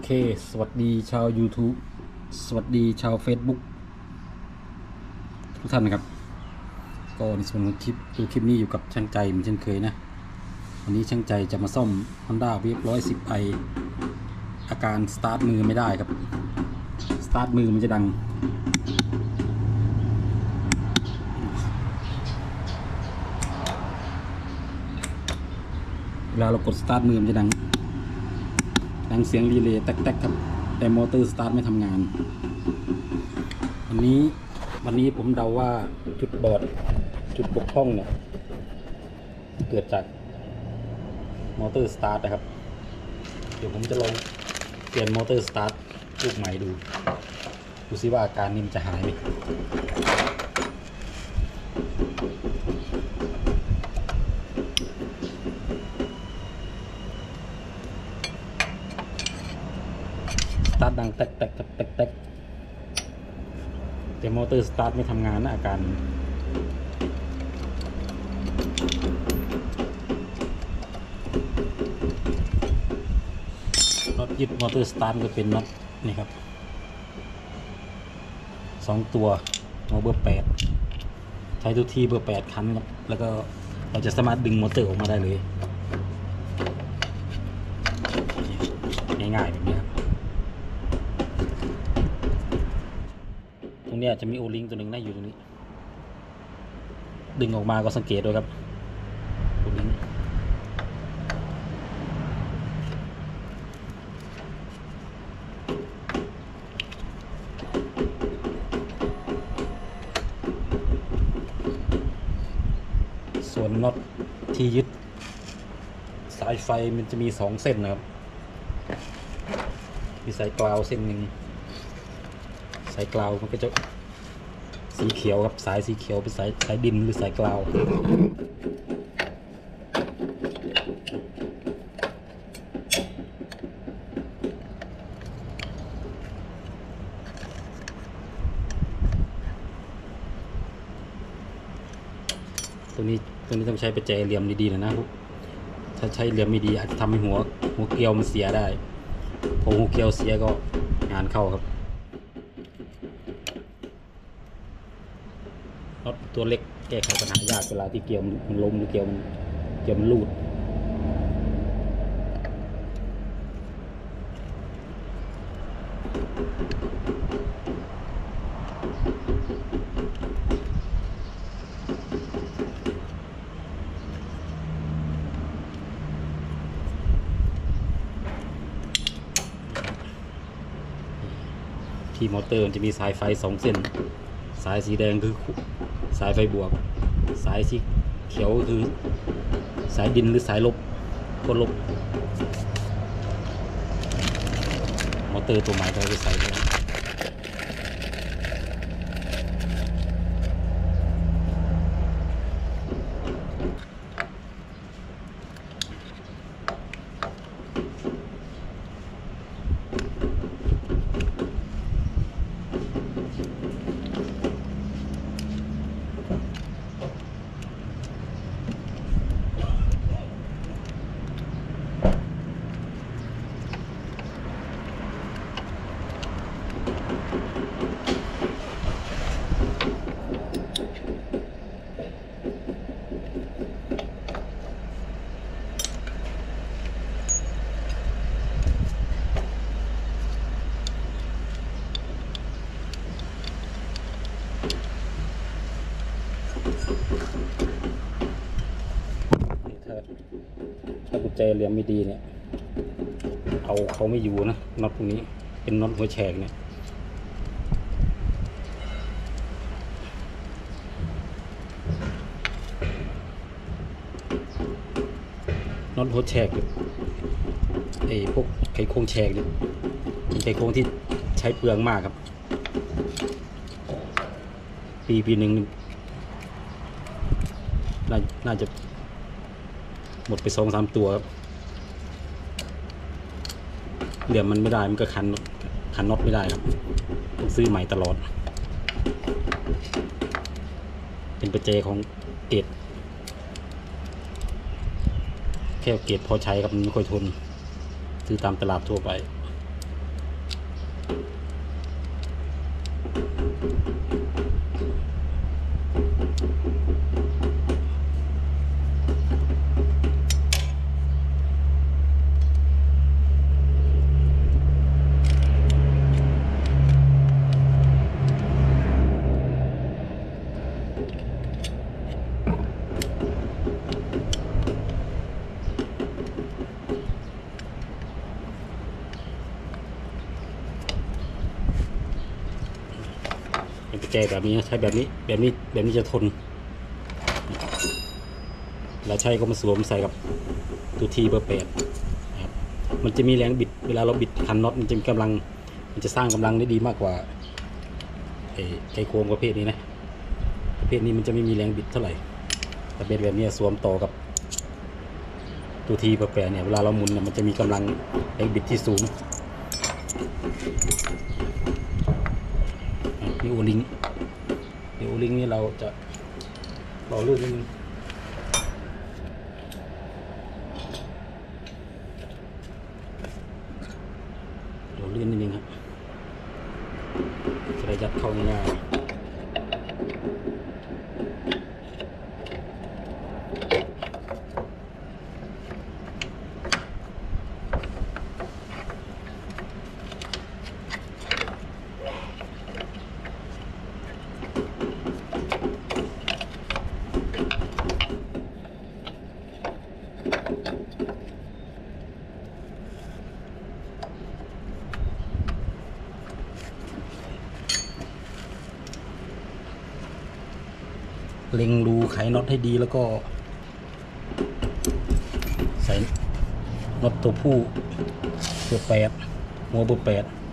เคสวัสดีชาว YouTube สวัสดีชาว Facebook ทุกท่านนะครับก็ในส่วนของคลิปนี้อยู่กับช่างใจเหมือนเช่นเคยนะวันนี้ช่างใจจะมาซ่อม Honda Wave 110i อาการสตาร์ทมือไม่ได้ครับสตาร์ทมือมันจะดังเวลาเรากดสตาร์ทมือมันจะดังเสียงรีเลย์แต๊กๆครับแต่มอเตอร์สตาร์ทไม่ทำงานวันนี้ผมเดาว่าจุดบกพร่องเนี่ยเกิดจากมอเตอร์สตาร์ทนะครับเดี๋ยวผมจะลองเปลี่ยนมอเตอร์สตาร์ทลูกใหม่ดูซิว่าอาการนี้มันจะหายไหมสตาร์ทดังแต๊กแต่มอเตอร์สตาร์ทไม่ทำงานนะอาการน็อตยึดมอเตอร์สตาร์ทก็เป็นน็อตนี่ครับ2ตัวหัวเบอร์8ใช้ทุกที่เบอร์8คันครับแล้วก็เราจะสามารถดึงมอเตอร์ออกมาได้เลยง่ายๆแบบนี้ครับตรงนี้จะมีโอลิงตัวหนึ่งน่าอยู่ตรงนี้ดึงออกมาก็สังเกตด้วยครับโอลิงส่วนน็อตที่ยึดสายไฟมันจะมี2เส้นนะครับมีสายกลาวเส้นหนึ่งสายกลาวมันก็จะสีเขียวครับสายสีเขียวเป็นสายดินหรือสายกลาวตัวนี้ต้องใช้ประแจเหลี่ยมดีๆนะถ้าใช้เหลี่ยมไม่ดีอาจจะทำให้หัวเกลียวมันเสียได้พอหัวเกลียวเสียก็งานเข้าครับน็อตตัวเล็กแก้ไขปัญหายากเวลาที่เกลียวมันล้มหรือเกลียวมันรูดที่มอเตอร์มันจะมีสายไฟ2เส้นสายสีแดงคือสายไฟบวกสายสีเขียวคือสายดินหรือสายลบขั้วลบมอเตอร์ตัวใหม่ก็จะใส่ไปถ้ากุญแจเหลี่ยมไม่ดีเนี่ยเอาเขาไม่อยู่นะน็อตพวกนี้เป็นน็อตหัวแฉกเนี่ยน็อตหัวแฉกพวกไขควงแฉกเนี่ยเป็นไขควงที่ใช้เปลืองมากครับปีหนึ่งน่าจะหมดไป2-3ตัวครับเหลี่ยมมันไม่ได้มันก็ขันน็อตไม่ได้ครับต้องซื้อใหม่ตลอดเป็นประแจของเกรดแค่เกรดพอใช้ครับมันไม่ค่อยทนซื้อตามตลาดทั่วไปกุญแจแบบนี้ใช้แบบนี้จะทนเราใช้ก็มาสวมใส่กับตัวทีเบอร์8ครับมันจะมีแรงบิดเวลาเราบิดคันน็อตมันจะมีกำลังมันจะสร้างกำลังได้ดีมากกว่าไขควงประเภทนี้นะประเภทนี้มันจะไม่มีแรงบิดเท่าไหร่แต่เป็นแบบนี้สวมต่อกับตัวทีเบอร์8เนี่ยเวลาเราหมุนเนี่ยมันจะมีกำลังแรงบิดที่สูงนี่โอลิงนี่เราจะต่อลื่นนิดนึงลื่นนิดนึงครับจะได้ยัดเข้าง่ายเล็งรูไขน็อตให้ดีแล้วก็ใส่น็อตตัวผู้เบอร์8หัวเบอร์8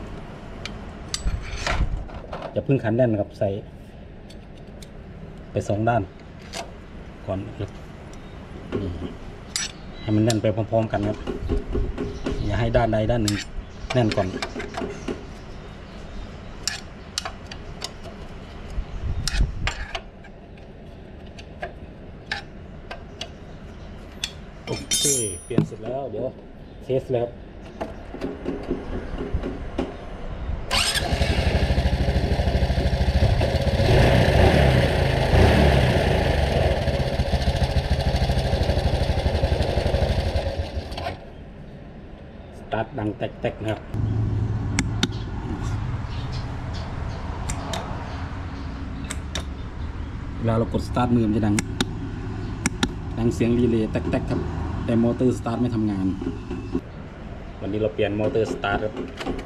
อย่าพึ่งขันแน่นครับใส่ไป2 ด้านก่อนนี่ให้มันแน่นไปพร้อมๆกันครับอย่าให้ด้านใดด้านหนึ่งแน่นก่อนโอเคเปลี่ยนเสร็จแล้วเดี๋ยวเทสเลยครับสตาร์ทดังแตกๆนะครับเวลาเรากดสตาร์ทมือมันจะดังเสียงรีเลย์แตกๆครับแต่มอเตอร์สตาร์ทไม่ทำงานวันนี้เราเปลี่ยนมอเตอร์สตาร์ทครับ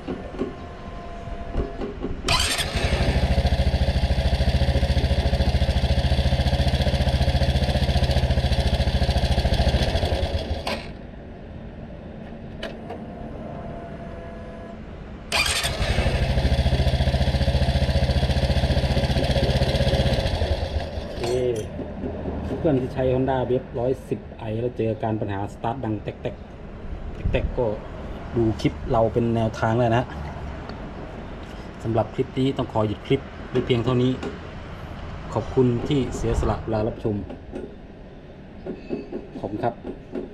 เพื่อนที่ใช้ Honda Wave 110i แล้วเจอการปัญหาสตาร์ทดังแตกก็ดูคลิปเราเป็นแนวทางเลยนะสำหรับคลิปนี้ต้องขอหยุดคลิปด้วยเพียงเท่านี้ขอบคุณที่เสียสละเวลารับชมขอบคุณครับ